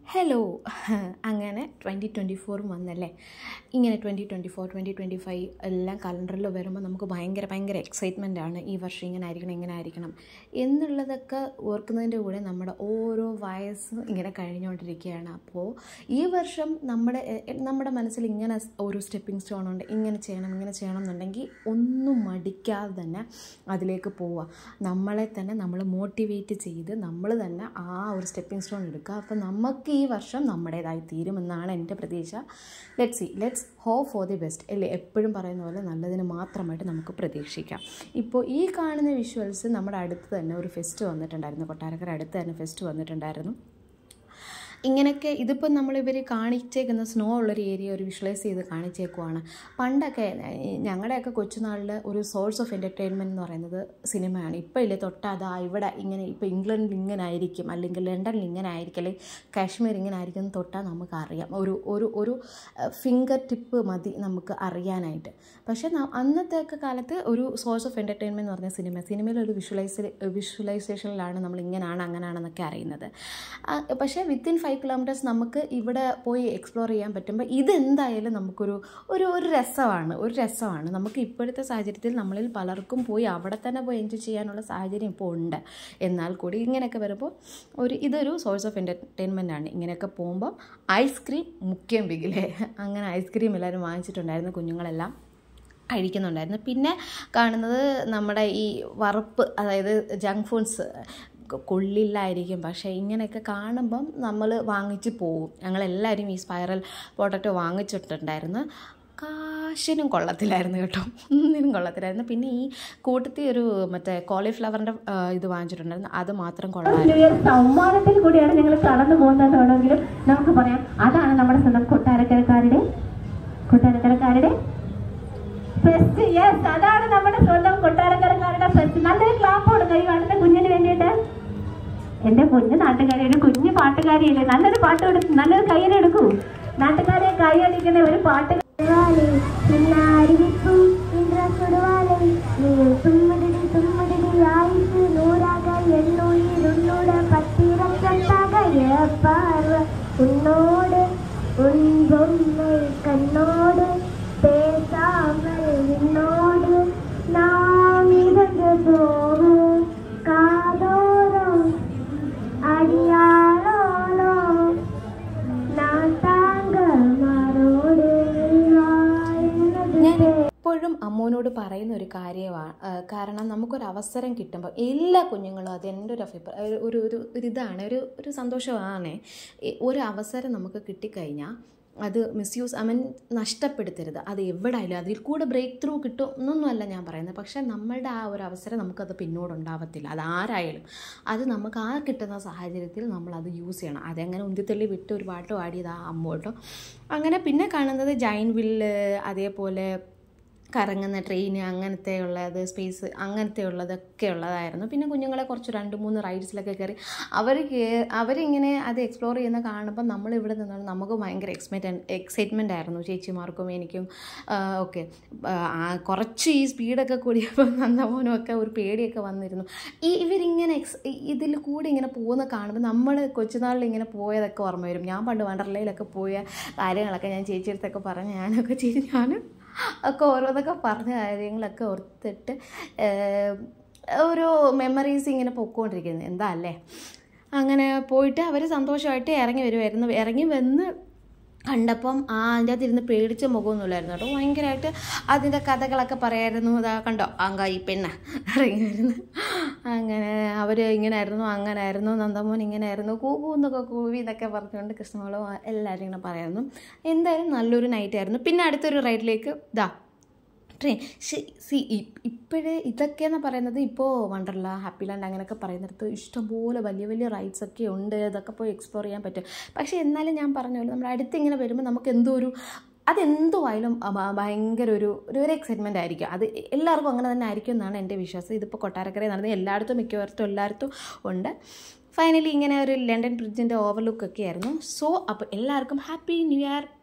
Hello അങ്ങനെ 2024 വന്നല്ലേ. ഇങ്ങനെ 2024 2025 എല്ലാം കലണ്ടറിൽ വരുമ്പോൾ നമുക്ക് ഭയങ്കര എക്സൈറ്റ്മെൻ്റ് ആണ്. ഈ വർഷം ഇങ്ങനെ ആയിരിക്കണം എന്നുള്ളതൊക്കെ ഓർക്കുന്നതിൻ്റെ കൂടെ നമ്മുടെ ഓരോ വയസ്സും ഇങ്ങനെ കഴിഞ്ഞുകൊണ്ടിരിക്കുകയാണ്. അപ്പോൾ ഈ വർഷം നമ്മുടെ മനസ്സിൽ ഇങ്ങനെ ഒരു സ്റ്റെപ്പിംഗ് സ്റ്റോൺ ഉണ്ട്, ഇങ്ങനെ ചെയ്യണം എന്നുണ്ടെങ്കിൽ ഒന്നും മടിക്കാതെ തന്നെ അതിലേക്ക് പോവുക. നമ്മളെ തന്നെ നമ്മൾ മോട്ടിവേറ്റ് ചെയ്ത് നമ്മൾ തന്നെ ആ ഒരു സ്റ്റെപ്പിംഗ് സ്റ്റോൺ എടുക്കുക. അപ്പോൾ നമുക്ക് ഈ വർഷം നമ്മുടേതായി തീരുമെന്നാണ് എൻ്റെ പ്രതീക്ഷ. Let's hope for the best അല്ലേ. എപ്പോഴും പറയുന്ന പോലെ നല്ലതിന് മാത്രമായിട്ട് നമുക്ക് പ്രതീക്ഷിക്കാം. ഇപ്പോൾ ഈ കാണുന്ന വിഷ്വൽസ് നമ്മുടെ അടുത്ത് തന്നെ ഒരു ഫെസ്റ്റ് വന്നിട്ടുണ്ടായിരുന്നു, കൊട്ടാരക്കര അടുത്ത് തന്നെ ഫെസ്റ്റ് വന്നിട്ടുണ്ടായിരുന്നു. ഇങ്ങനെയൊക്കെ ഇതിപ്പോൾ നമ്മളിവർ കാണിച്ചേക്കുന്ന സ്നോ ഉള്ളൊരു ഏരിയ ഒരു വിഷ്വലൈസ് ചെയ്ത് കാണിച്ചേക്കുവാണ്. പണ്ടൊക്കെ ഞങ്ങളുടെയൊക്കെ കൊച്ചുനാളിൽ ഒരു സോഴ്സ് ഓഫ് എൻ്റർടൈൻമെൻറ്റ് എന്ന് പറയുന്നത് സിനിമയാണ്. ഇപ്പോൾ ഇല്ലേ തൊട്ടാതാ ഇവിടെ ഇങ്ങനെ, ഇപ്പോൾ ഇംഗ്ലണ്ടിൽ ഇങ്ങനെ ആയിരിക്കും, അല്ലെങ്കിൽ ലണ്ടനിൽ ഇങ്ങനെ ആയിരിക്കും, അല്ലെങ്കിൽ കാശ്മീർ ഇങ്ങനെ ആയിരിക്കും എന്ന് തൊട്ടാൽ നമുക്കറിയാം. ഒരു ഫിംഗർ ടിപ്പ് മതി നമുക്ക് അറിയാനായിട്ട്. പക്ഷേ അന്നത്തെയൊക്കെ കാലത്ത് ഒരു സോഴ്സ് ഓഫ് എൻ്റർടൈൻമെൻറ്റ് എന്ന് പറഞ്ഞ സിനിമയിലൊരു വിഷ്വലൈസേഷനിലാണ് നമ്മൾ ഇങ്ങനെയാണ് അങ്ങനെയാണെന്നൊക്കെ അറിയുന്നത്. പക്ഷേ വിത്തിൻ 5 kilometers നമുക്ക് ഇവിടെ പോയി എക്സ്പ്ലോർ ചെയ്യാൻ പറ്റുമ്പോൾ ഇതെന്തായാലും നമുക്കൊരു രസമാണ്. നമുക്ക് ഇപ്പോഴത്തെ സാഹചര്യത്തിൽ നമ്മളിൽ പലർക്കും പോയി അവിടെ തന്നെ പോയി എൻജോയ് ചെയ്യാനുള്ള സാഹചര്യം ഇപ്പോൾ ഉണ്ട്. എന്നാൽ കൂടി ഇങ്ങനെയൊക്കെ വരുമ്പോൾ ഇതൊരു സോഴ്സ് ഓഫ് എൻ്റർടൈൻമെൻ്റ് ആണ്. ഇങ്ങനെയൊക്കെ പോകുമ്പോൾ ഐസ്ക്രീം മുഖ്യം ബിഗിലേ, അങ്ങനെ ഐസ്ക്രീം എല്ലാവരും വാങ്ങിച്ചിട്ടുണ്ടായിരുന്നു, കുഞ്ഞുങ്ങളെല്ലാം കഴിക്കുന്നുണ്ടായിരുന്നു. പിന്നെ കാണുന്നത് നമ്മുടെ ഈ വറുപ്പ്, അതായത് ജങ്ക് ഫുഡ്സ് കൊള്ളില്ലായിരിക്കും, പക്ഷേ ഇങ്ങനെയൊക്കെ കാണുമ്പം നമ്മൾ വാങ്ങിച്ച് പോവും. ഞങ്ങളെല്ലാവരും ഈ സ്പൈറൽ പൊട്ടറ്റോ വാങ്ങിച്ചിട്ടുണ്ടായിരുന്നു. കാശിനും കൊള്ളത്തില്ലായിരുന്നു കേട്ടോ, ഒന്നിനും കൊള്ളത്തില്ലായിരുന്നു. പിന്നെ ഈ കൂട്ടത്തിൽ ഒരു മറ്റേ കോളിഫ്ലവറിൻ്റെ ഇത് വാങ്ങിച്ചിട്ടുണ്ടായിരുന്നു, അത് മാത്രം കൊള്ളായിരുന്നു. സമ്മാനത്തിൽ കൂടിയാണ് ഞങ്ങൾ കടന്നു പോകുന്നതാണെങ്കിലും നമുക്ക് പറയാം അതാണ് നമ്മുടെ സ്വന്തം കൊട്ടാരക്കരക്കാരുടെ ഫെസ്റ്റ്. യെസ്, അതാണ് നമ്മുടെ സ്വന്തം കൊട്ടാരക്കരക്കാരുടെ ഫെസ്റ്റ്. നല്ലൊരു ക്ലാപ്പ് കൊടുക്കുക ഈ കാണുന്ന കുഞ്ഞിന് വേണ്ടിയിട്ട്. എന്റെ കുഞ്ഞു നാട്ടുകാരി, ഒരു കുഞ്ഞു പാട്ടുകാരിയല്ലേ, നല്ലൊരു പാട്ട് കൊടുക്കും, നല്ലൊരു കയ്യിലെടുക്കൂ. നാട്ടുകാരെ കൈയടിക്കുന്ന ഒരു പാട്ട്. ഉന്നോട് കണ്ണോട് பேசாமல் என்னோடு நாம் இருந்து போகு காதோரம் அடியாளோ நான் தாங்க മാറോട്. ഞാൻ എപ്പോഴും അമ്മോനോട് പറയുന്ന ഒരു കാര്യമാണ്, കാരണം നമുക്കൊരവസരം കിട്ടുമ്പോൾ എല്ലാ കുഞ്ഞുങ്ങളും, അത് എൻ്റെ ഒരു അഭിപ്രായം, ഇതാണ് ഒരു സന്തോഷമാണ്. ഒരു അവസരം നമുക്ക് കിട്ടിക്കഴിഞ്ഞാൽ അത് നഷ്ടപ്പെടുത്തരുത്. അത് എവിടെയായാലും അതിൽ കൂടെ ബ്രേക്ക് ത്രൂ കിട്ടും എന്നൊന്നുമല്ല ഞാൻ പറയുന്നത്, പക്ഷേ നമ്മളുടെ ആ ഒരു അവസരം നമുക്കത് പിന്നോടുണ്ടാവത്തില്ല. അതാരായാലും അത് നമുക്ക് ആ കിട്ടുന്ന സാഹചര്യത്തിൽ നമ്മളത് യൂസ് ചെയ്യണം. അതെങ്ങനെ ഉന്തിത്തള്ളി വിട്ട് ഒരു പാട്ട് പാടിയത് ആ അമ്മോട്ടോ. അങ്ങനെ പിന്നെ കാണുന്നത് ജൈൻ വില്ല്, അതേപോലെ കറങ്ങുന്ന ട്രെയിന്, അങ്ങനത്തെ ഉള്ളത് സ്പേസ്, അങ്ങനത്തെ ഉള്ളതൊക്കെ ഉള്ളതായിരുന്നു. പിന്നെ കുഞ്ഞുങ്ങളെ കുറച്ച് 2-3 റൈഡ്സിലൊക്കെ കയറി അവരിങ്ങനെ അത് എക്സ്പ്ലോർ ചെയ്യുന്ന കാണുമ്പോൾ നമ്മളിവിടെ നിന്നാണ് നമുക്ക് ഭയങ്കര എക്സൈറ്റ്മെൻ്റ് ആയിരുന്നു, ചേച്ചിമാർക്കും എനിക്കും ഒക്കെ. കുറച്ച് ഈ സ്പീഡൊക്കെ കൂടിയപ്പോൾ നന്ദമോനും ഒക്കെ ഒരു പേടിയൊക്കെ വന്നിരുന്നു. ഇവരിങ്ങനെ ഇതിൽ കൂടി ഇങ്ങനെ പോകുന്ന കാണുമ്പോൾ നമ്മൾ കൊച്ചുനാളിൽ ഇങ്ങനെ പോയതൊക്കെ ഓർമ്മ വരും. ഞാൻ പണ്ട് വണ്ടർലയിലൊക്കെ പോയ കാര്യങ്ങളൊക്കെ ഞാൻ ചേച്ചിയെടുത്തൊക്കെ പറഞ്ഞ് ഞാനും ഒക്കെ ഓരോന്നൊക്കെ പറഞ്ഞ കാര്യങ്ങളൊക്കെ ഓർത്തിട്ട് ഓരോ മെമ്മറീസ് ഇങ്ങനെ പൊയ്ക്കൊണ്ടിരിക്കുന്നത്. എന്താ അല്ലേ. അങ്ങനെ പോയിട്ട് അവർ സന്തോഷമായിട്ട് ഇറങ്ങി വന്ന് കണ്ടപ്പം അതിൻ്റെ അകത്തിരുന്ന് പേടിച്ച മുഖമൊന്നുമില്ലായിരുന്നു കേട്ടോ. ഭയങ്കരമായിട്ട് അതിൻ്റെ കഥകളൊക്കെ പറയായിരുന്നു. ഇതാ കണ്ടോ ആങ്കായി പെണ്ണ ഇറങ്ങി വരുന്നു, അങ്ങനെ അവർ ഇങ്ങനെയായിരുന്നു അങ്ങനായിരുന്നു, നന്ദമോൻ ഇങ്ങനെയായിരുന്നു, കൂവൂ എന്നൊക്കെ കൂവി എന്നൊക്കെ പറഞ്ഞുകൊണ്ട് കൃഷ്ണമോളും എല്ലാവരും ഇങ്ങനെ പറയായിരുന്നു. എന്തായാലും നല്ലൊരു നൈറ്റായിരുന്നു. പിന്നെ അടുത്തൊരു റൈഡിലേക്ക് ട്രെയിൻ. ഇപ്പോഴേ ഇതൊക്കെയെന്ന് പറയുന്നത് ഇപ്പോൾ വണ്ടർല, ഹാപ്പി ലാൻഡ് അങ്ങനെയൊക്കെ പറയുന്നിടത്ത് ഇഷ്ടംപോലെ വലിയ റൈഡ്സൊക്കെ ഉണ്ട്, അതൊക്കെ പോയി എക്സ്പ്ലോർ ചെയ്യാൻ പറ്റും. പക്ഷേ എന്നാലും ഞാൻ പറഞ്ഞ പോലെ നമ്മുടെ അടുത്തിങ്ങനെ വരുമ്പോൾ നമുക്ക് അതെന്തോ ആയാലും ഭയങ്കര ഒരു എക്സൈറ്റ്മെൻ്റ് ആയിരിക്കും. അത് എല്ലാവർക്കും അങ്ങനെ തന്നെ ആയിരിക്കും എന്നാണ് എൻ്റെ വിശ്വാസം. ഇതിപ്പോൾ കൊട്ടാരക്കരയിൽ നടന്നത് എല്ലായിടത്തും ഉണ്ട്. ഫൈനലി ഇങ്ങനെ ഒരു ലണ്ടൻ ബ്രിഡ്ജിൻ്റെ ഓവർലുക്കൊക്കെ ആയിരുന്നു. സോ അപ്പോൾ എല്ലാവർക്കും ഹാപ്പി ന്യൂ ഇയർ.